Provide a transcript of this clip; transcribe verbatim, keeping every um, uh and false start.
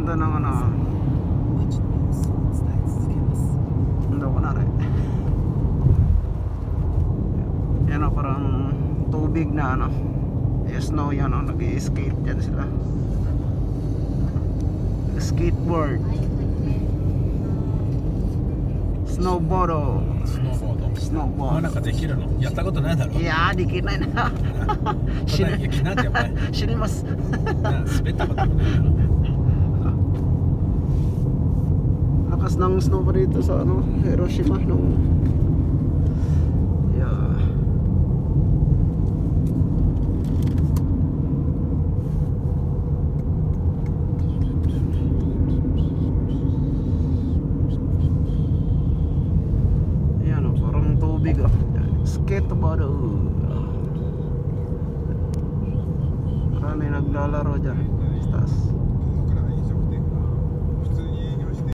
ganda ng ano. Ano ko na rin. Yan o, parang tubig na ano. Snow yan o, nag-i-skate dyan sila. Skateboard. Snowboard. Snowboard. Snowboard. まあなんかできるのやったことないだろいやー、できないな。死ぬ。 なんてお前死にます。 滑ったこともないだろ Lakas ng snow pa dito sa ano, Hiroshima nung yeah. Yan o, parang tubig o. Skateboard o. Marami naglalaro dyan sa taas.